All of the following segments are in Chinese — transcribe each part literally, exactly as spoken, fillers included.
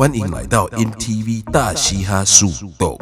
欢迎来到 M T V 大嘻哈树洞。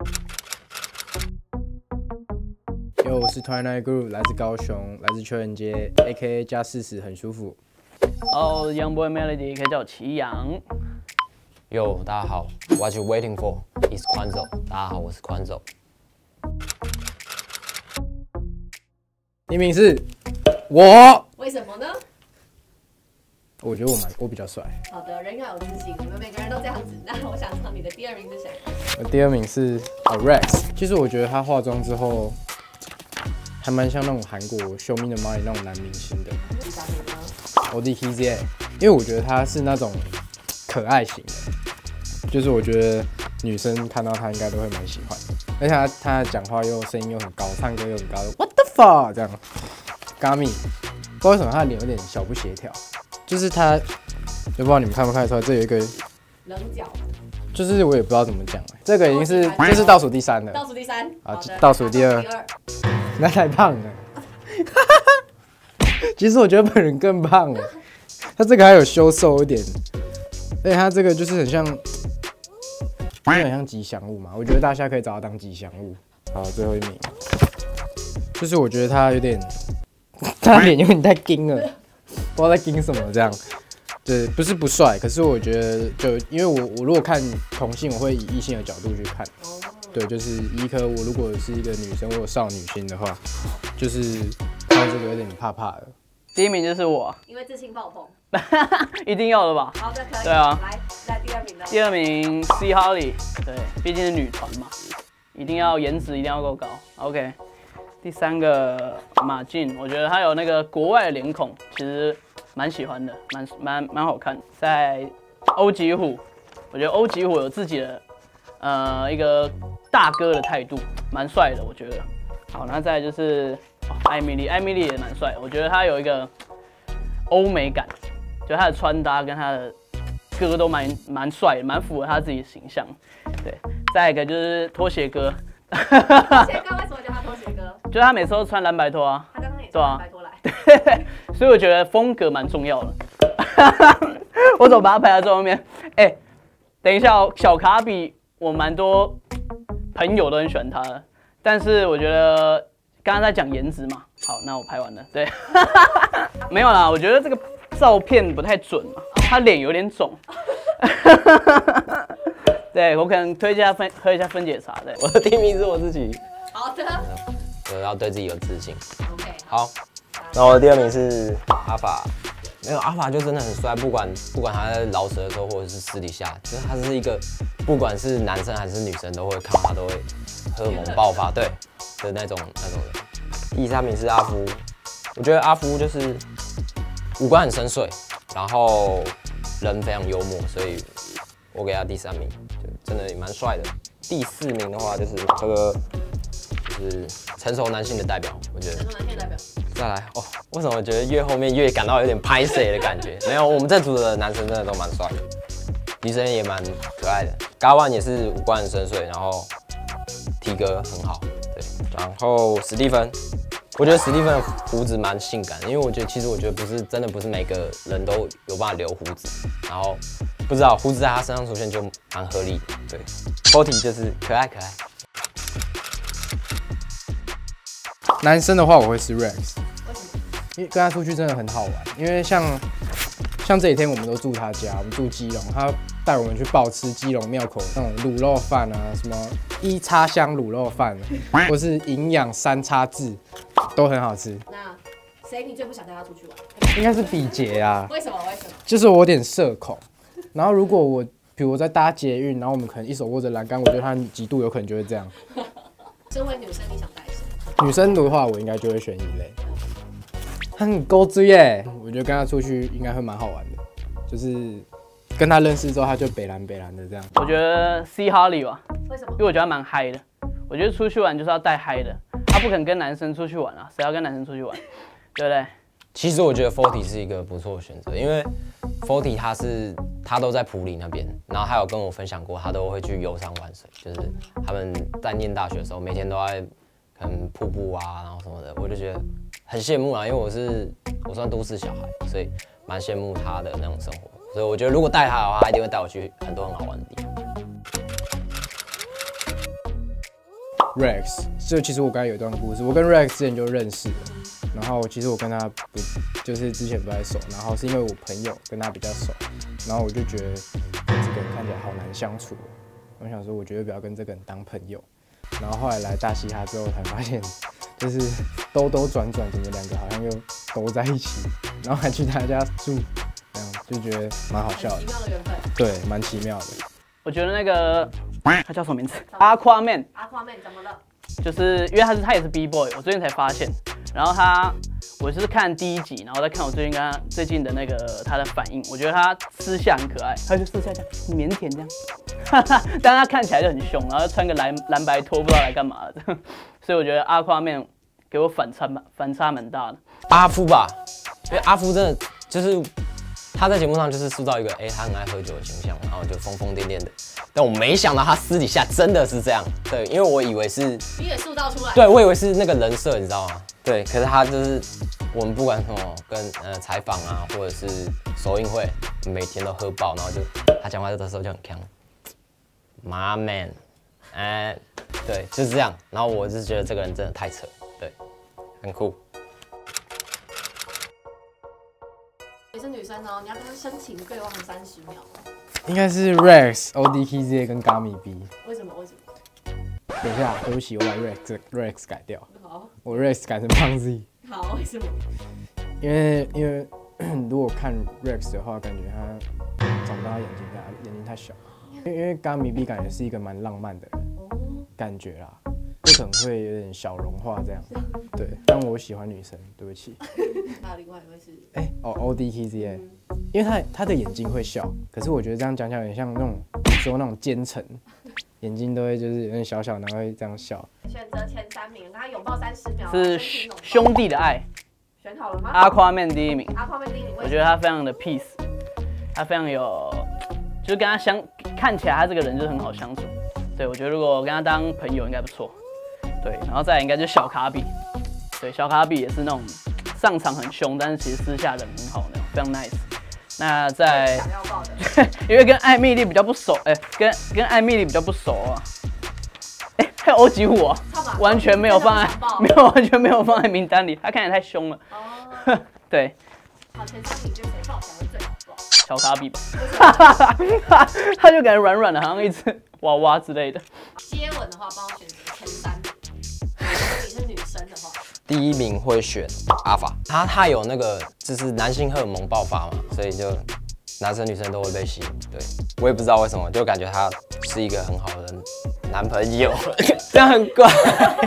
哟，我是 Twilight Group， 来自高雄，来自秋人街 ，A K A 加四十很舒服。 哦 ，Young Boy Melody 可以叫我祁阳。 哟，大家好 ，What you waiting for? Is 宽走。大家好，我是宽走。 第一名是我。 为什么呢？ 我觉得我蛮我比较帅。 好的，人要有自信，你们每个人都这样子。那我想知道你的第二名是谁？ 我第二名是 Rex。其实我觉得他化妆之后，还蛮像那种韩国 Show Me the Money 那种男明星的。 第三名呢？ 我的 K Z， 因为我觉得他是那种可爱型的，就是我觉得女生看到他应该都会蛮喜欢的。而且他他讲话又声音又很高，唱歌又很高 ，What the fuck 这样。Gami， 不知道为什么他的脸有点小不协调。就是他，就不知道你们看不看得出来，这有一个棱角， 就是我也不知道怎么讲，这个已经是这是倒数第三了， 倒数第三， 啊，倒数第二，那太胖了。其实我觉得本人更胖了，他这个还有修瘦一点，而且他这个就是很像，有点像吉祥物嘛，我觉得大家可以找他当吉祥物。好，最后一名，就是我觉得他有点，他脸有点太硬了。不知道在盯什么这样，对，不是不帅，可是我觉得就因为我我如果看同性，我会以异性的角度去看，对，就是一颗我如果是一个女生或者少女心的话，就是看到这个有点怕怕的。 第一名就是我， 因为自信爆棚， 一定要的吧？ 好的，可以。 对啊， 来，来第二名呢？ 第二名 C Holly， 对，毕竟是女团嘛，一定要颜值一定要够高。OK。第三个马俊，我觉得他有那个国外的脸孔，其实蛮喜欢的，蛮蛮蛮好看。在欧吉虎，我觉得欧吉虎有自己的呃一个大哥的态度，蛮帅的，我觉得。好，那再来就是哦艾米丽，艾米丽也蛮帅，我觉得他有一个欧美感，就他的穿搭跟他的歌都蛮蛮帅，蛮符合他自己的形象。对，再一个就是拖鞋哥。 拖鞋哥为什么叫他拖鞋哥？ 就是他每次都穿蓝白拖啊， 他刚刚也穿蓝白拖来， 对，所以我觉得风格蛮重要的。我怎么把他排在最后面？哎、欸，等一下哦，小卡比我蛮多朋友都很喜欢他的，但是我觉得刚刚在讲颜值嘛，好，那我排完了，对，没有啦，我觉得这个照片不太准嘛，他脸有点肿。对，我可能推荐他分喝一下分解茶。对， 我的第一名是我自己。 好的， 我要对自己有自信。 OK， 好，那我的第二名是阿法。没有，阿法就真的很帅，不管不管他在饶舌的时候，或者是私底下，就是他是一个，不管是男生还是女生都会看到他都会荷尔蒙爆发，对的那种那种人。第三名是阿夫，我觉得阿夫就是五官很深邃，然后人非常幽默，所以我给他第三名。真的也蛮帅的。第四名的话就是这个，就是成熟男性的代表，我觉得。 成熟男性代表。 再来哦，为什么我觉得越后面越感到有点拍谁的感觉？没有，我们这组的男生真的都蛮帅的，女生也蛮可爱的。嘎万也是五官很深邃，然后体格很好，对。然后史蒂芬，我觉得史蒂芬的胡子蛮性感的，因为我觉得其实我觉得不是真的不是每个人都有办法留胡子，然后。不知道胡子在他身上出现就蛮合理的，对 ，forty 就是可爱可爱。 男生的话，我会是 Rex， 因为跟他出去真的很好玩。因为像像这几天我们都住他家，我们住基隆，他带我们去爆吃基隆庙口那种卤肉饭啊，什么一叉香卤肉饭，或是营养三叉制，都很好吃。 那谁你最不想带他出去玩？ 应该是比杰啊。 为什么？为什么？ 就是我有点社恐。然后如果我，比如我在搭捷运，然后我们可能一手握着栏杆，我觉得他极度有可能就会这样。 身为女生，你想带谁？ 女生的话，我应该就会选一类。他很勾追耶，我觉得跟他出去应该会蛮好玩的。就是跟他认识之后，他就北蓝北蓝的这样。 我觉得 C Holly 吧， 为什么？ 因为我觉得他蛮嗨的。我觉得出去玩就是要带嗨的，他不可能跟男生出去玩啊，谁要跟男生出去玩，对不对？ 其实我觉得 forty 是一个不错的选择，因为 forty 他是他都在埔里那边，然后他有跟我分享过，他都会去游山玩水，就是他们在念大学的时候，每天都在可能瀑布啊，然后什么的，我就觉得很羡慕啊，因为我是我算都市小孩，所以蛮羡慕他的那种生活。 所以我觉得如果带他的话，他一定会带我去很多很好玩的地方。 Rex， 这其实我刚才有一段故事，我跟 Rex 之前就认识了，然后其实我跟他不就是之前不太熟，然后是因为我朋友跟他比较熟，然后我就觉得这个人看起来好难相处，我想说我绝对不要跟这个人当朋友，然后后来来大嘻哈之后才发现，就是兜兜转转，怎么两个好像又兜在一起，然后还去他家住，这样就觉得蛮好笑的， 奇妙的缘分。 对，蛮奇妙的。 我觉得那个他叫什么名字？Aquaman， Aquaman 怎么了？ 就是因为他是他也是 B boy， 我最近才发现。然后他，我是看第一集，然后再看我最近跟他最近的那个他的反应，我觉得他私下很可爱，他就私下这样很腼腆这样，但他看起来就很凶，然后穿个蓝蓝白拖不知道来干嘛的，所以我觉得Aquaman给我反差反差蛮大的。 阿夫吧，因为阿夫真的就是他在节目上就是塑造一个哎、欸、他很爱喝酒的形象，然后就疯疯癫癫的。但我没想到他私底下真的是这样，对，因为我以为是你也塑造出来， 对我以为是那个人设，你知道吗？对，可是他就是我们不管什么跟呃采访啊，或者是首映会，每天都喝爆，然后就他讲话的时候就很强 ，My man， 哎，对，就是这样。然后我就是觉得这个人真的太扯，对，很酷。 你是女生哦，你要跟她深情对望三十秒哦。 应该是 Rex、O D K Z 跟 Gummy B。 为什么？为什么？ 等一下，对不起，我把 Rex Rex 改掉。 好， 我 Rex 改成胖 Z。 好，为什么？ 因为因为如果看 Rex 的话，感觉他长不到他眼睛，他眼睛太小。因为因为 Gummy B 感觉是一个蛮浪漫的人，感觉啦，就可能会有点小融化这样。对，但我喜欢女生，对不起。 还有另外一位是， 哎、欸、哦 O D K Z， 因为他他的眼睛会笑，可是我觉得这样讲起来有点像那种说那种奸臣，眼睛都会就是有点小小，然后会这样笑。 选择前三名，跟他拥抱三十秒， 是兄弟的爱。 选好了吗 ？Aquaman 第一名。 Aquaman 第一名， 我觉得他非常的 peace， 他非常有，就是跟他相看起来他这个人就很好相处。对，我觉得如果跟他当朋友应该不错。对，然后再来应该就是小卡比。对，小卡比也是那种上场很凶，但是其实私下人很好那种，非常 nice。那在想要抱的， 因为跟艾米丽比较不熟，哎、欸，跟跟艾米丽比较不熟啊。哎、欸，还有欧吉虎啊，完全没有放在，没有完全没有放在名单里，他看起来太凶了。哦，对。 好，前三名就谁抱起来会最好抱？ 小卡比吧，他就感觉软软的，好像一只娃娃之类的。 接吻的话，帮我选择前三名。如果你是女生的话， 第一名会选阿法，他他有那个就是男性荷尔蒙爆发嘛，所以就男生女生都会被吸引。对，我也不知道为什么，就感觉他是一个很好的男朋友，这样很怪。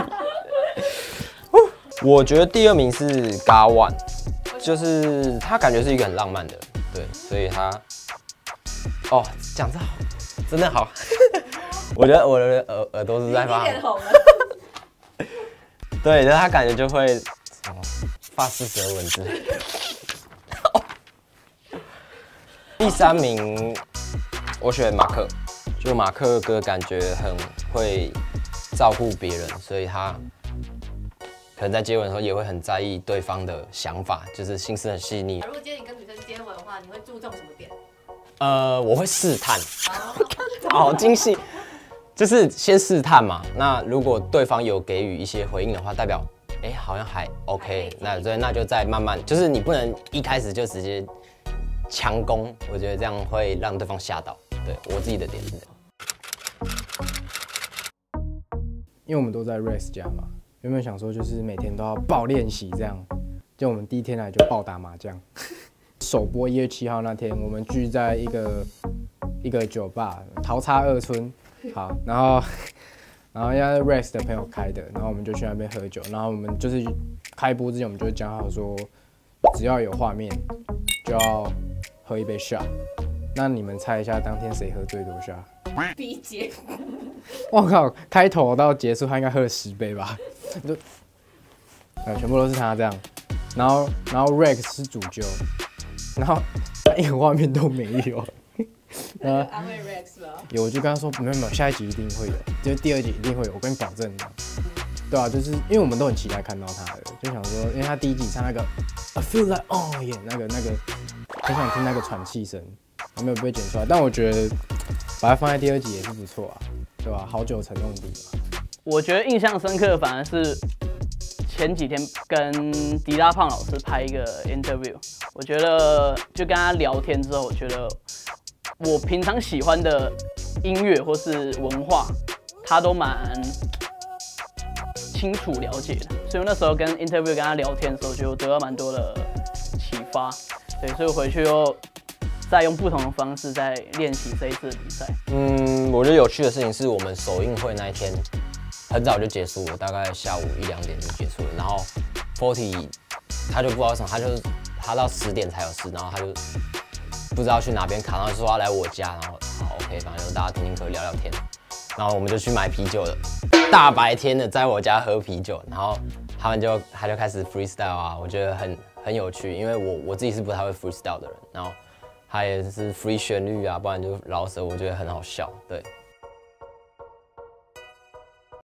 我觉得第二名是 Gawan， 就是他感觉是一个很浪漫的人，对，所以他哦讲这好，真的好，我觉得我的耳耳朵是在发红。对，然后他感觉就会什么发式舌吻之类的。第三名我选马克，就马克哥感觉很会照顾别人，所以他可能在接吻的时候也会很在意对方的想法，就是心思很细腻。 如果今天你跟女生接吻的话，你会注重什么点？ 呃，我会试探，好精细。就是先试探嘛，那如果对方有给予一些回应的话，代表哎、欸、好像还 OK， 那对，那就再慢慢，就是你不能一开始就直接强攻，我觉得这样会让对方吓到。对我自己的点是这样， 因为我们都在 Rex 家嘛，原本想说就是每天都要爆练习这样，就我们第一天来就爆打麻将。首播一月七号那天，我们聚在一个一个酒吧，桃叉二村。好，然后，然后因为 Rex 的朋友开的，然后我们就去那边喝酒，然后我们就是开播之前我们就讲好说，只要有画面就要喝一杯 shot。那你们猜一下，当天谁喝最多 shot？ B 姐， 我靠，开头到结束他应该喝了十杯吧？就，呃，全部都是他这样，然后然后 Rex 是主揪，然后他一个画面都没有。 呃，安慰 Rex 吧。 有，我就跟他说，没有没有，下一集一定会有，就是第二集一定会有，我跟你保证的。对啊，就是因为我们都很期待看到他的，就想说，因为他第一集唱那个 I feel like oh yeah 那个那个，很想听那个喘气声， 还没有被剪出来，但我觉得把它放在第二集也是不错啊，对吧？好久成瓮底嘛。 我觉得印象深刻的反而是前几天跟迪拉胖老师拍一个 interview， 我觉得就跟他聊天之后，我觉得我平常喜欢的音乐或是文化，他都蛮清楚了解的，所以我那时候跟 interview 跟他聊天的时候，就得到蛮多的启发。对，所以我回去又再用不同的方式在练习这一次的比赛。 嗯，我觉得有趣的事情是我们首映会那一天很早就结束了，大概下午一两点就结束了。然后 Forty 他就不知道为什么，他就是他到十点才有事，然后他就不知道去哪边卡，然后就说要来我家，然后好 OK， 反正就大家听听歌聊聊天，然后我们就去买啤酒了，大白天的在我家喝啤酒，然后他们就他就开始 freestyle 啊，我觉得很很有趣，因为我我自己是不太会 freestyle 的人，然后他也是 free 旋律啊，不然就饶舌，我觉得很好笑，对。